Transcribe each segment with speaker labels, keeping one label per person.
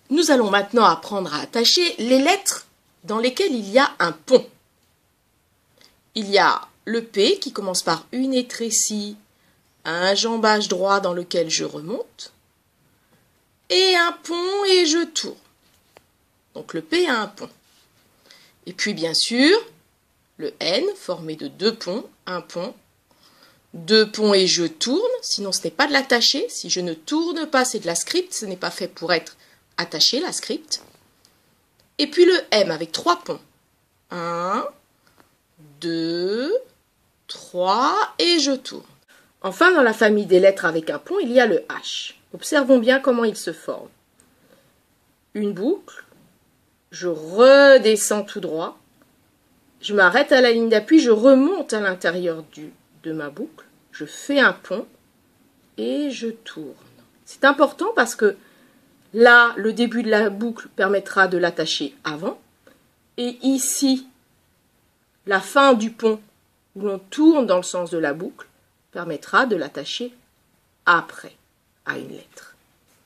Speaker 1: Nous allons maintenant apprendre à attacher les lettres dans lesquelles il y a un pont. Il y a le P qui commence par une étrécie, un jambage droit dans lequel je remonte, et un pont et je tourne. Donc le P a un pont. Et puis bien sûr, le N formé de deux ponts, un pont, deux ponts et je tourne, sinon ce n'est pas de l'attacher. Si je ne tourne pas, c'est de la script, ce n'est pas fait pour être attaché, la script. Et puis le M avec trois ponts. 1, 2, 3 et je tourne. Enfin, dans la famille des lettres avec un pont, il y a le H. Observons bien comment il se forme. Une boucle, je redescends tout droit, je m'arrête à la ligne d'appui, je remonte à l'intérieur de ma boucle, je fais un pont et je tourne. C'est important parce que là, le début de la boucle permettra de l'attacher avant, et ici, la fin du pont, où l'on tourne dans le sens de la boucle, permettra de l'attacher après à une lettre.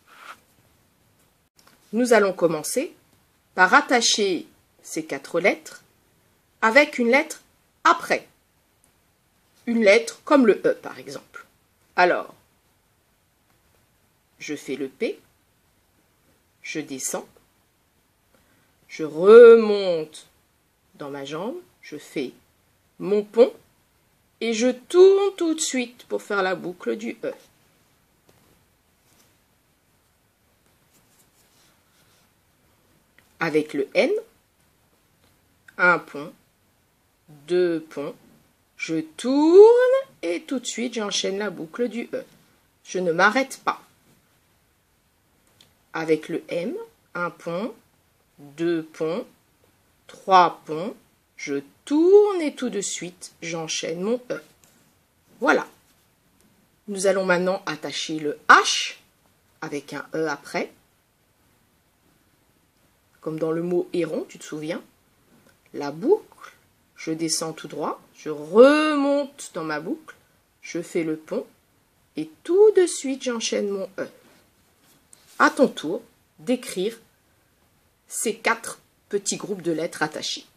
Speaker 1: Nous allons commencer par attacher ces quatre lettres avec une lettre après. Une lettre comme le E par exemple. Alors, je fais le P, je descends, je remonte dans ma jambe, je fais mon pont et je tourne tout de suite pour faire la boucle du E. Avec le N, un pont, deux ponts, je tourne et tout de suite j'enchaîne la boucle du E. Je ne m'arrête pas. Avec le M, un pont, deux ponts, trois ponts, je tourne et tout de suite j'enchaîne mon E. Voilà. Nous allons maintenant attacher le H avec un E après. Comme dans le mot héron, tu te souviens? La boucle, je descends tout droit, je remonte dans ma boucle, je fais le pont et tout de suite j'enchaîne mon E. À ton tour d'écrire ces quatre petits groupes de lettres attachés.